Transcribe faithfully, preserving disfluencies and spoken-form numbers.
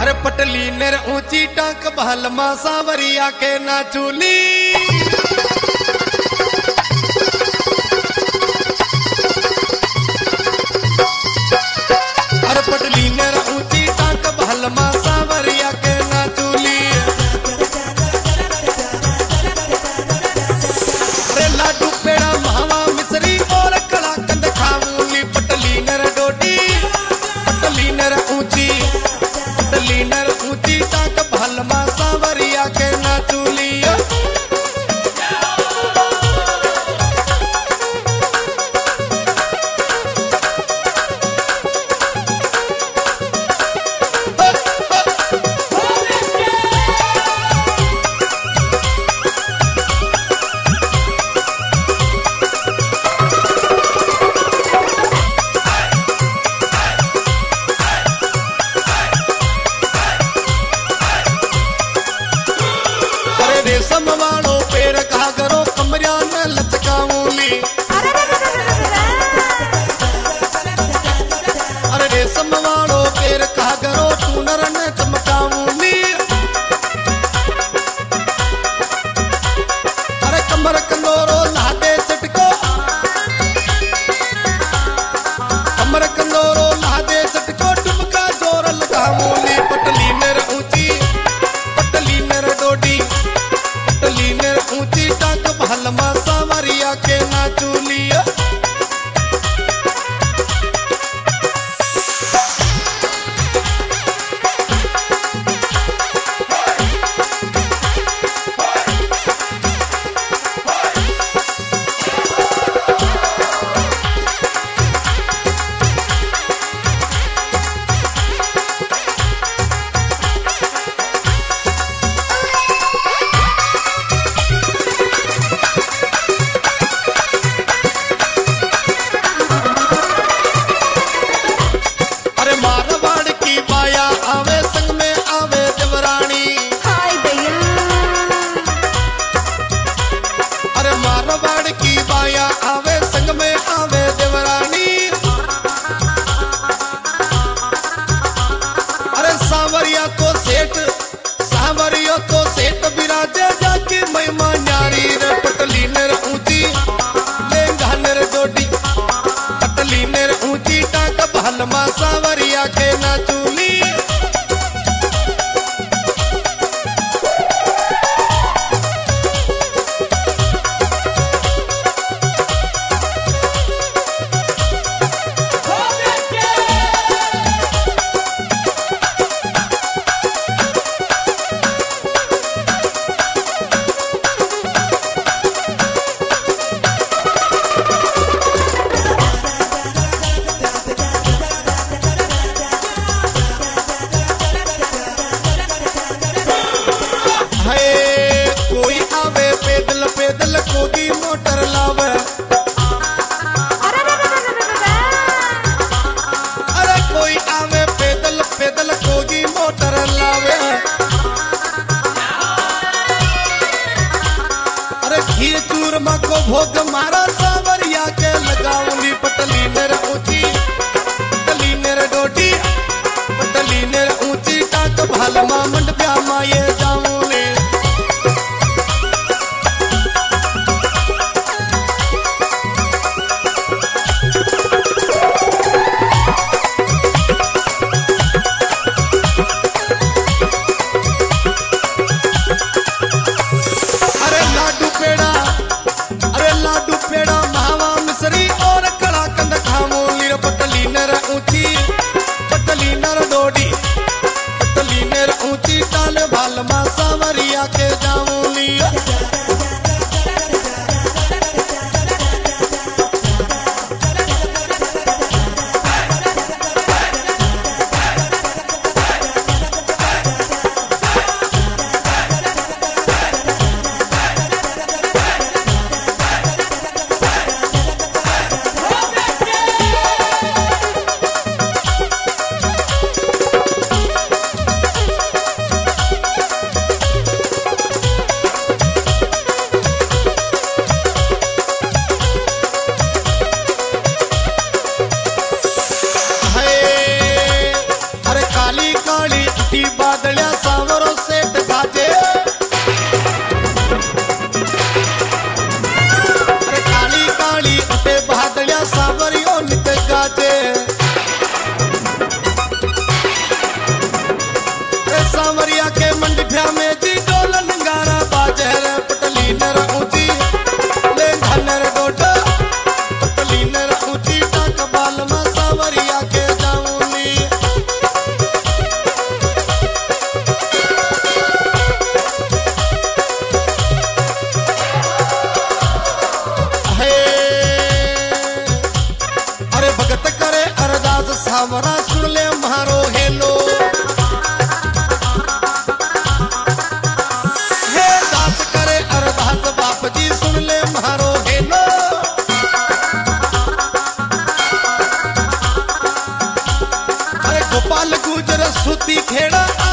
अरे पटली नेर ऊंची टांक बहल मा सावरिया के ना चूली। अरे पटली नेर ऊंची टांक बहल मा सावरिया के ना चूली। अरे लाडू पेड़ा मावा मिसरी और कड़ा कंद खाऊंगी। पटली नेर डोडी पटली नेर ऊंची पटली नेर ऊंची टांक बहल मा सावरिया के ना चूली। रेशम वालों पेड़ कहा करो कमरिया न लचकाऊंगी। अरे रेशम वालों पेड़ कहा करो सुनर न चमकाऊंगी। अरे कमर कंदोरो लादे चटको कमर कंदोरो लादे चटको टुमका जोर लगाऊंगी। पटली नेर ऊंची पटली नेर डोडी पटली नेर ऊंची टांक बहल मा सावरिया के ना चूली। मारवाड़ की बाया आवे संग में आवे देवरानी। हाय भैया अरे मारवाड़ की बाया आवे संग में आवे देवरानी। अरे सावरिया को सेठ सावरिया को सेठ बिराजे जाके महिमा न्यारी रे। पटली नेर ऊंची लेंगा नेर डोडी पटली नेर ऊंची टांक बहल मा सावरिया के ना चूली। कोई आवे पैदल पैदल कोई मोटर लावे। अरे कोई आवे पैदल पैदल कोई मोटर लावे। अरे खीर चूरमा को भोग मारा सावरिया के लगाऊंगी। पटली नेर ऊंची पटली नेर डोडी पटली नेर ऊंची टांक बहल मा मंडप्या माये जाऊंगी। अरे लाडू पेड़ा अरे लाडू पेड़ा सावरा सुन ले मारो हेलो। हे दास करे अरदास बाप जी सुन ले मारो हेलो। अरे गोपाल गुजर सुती खेड़ा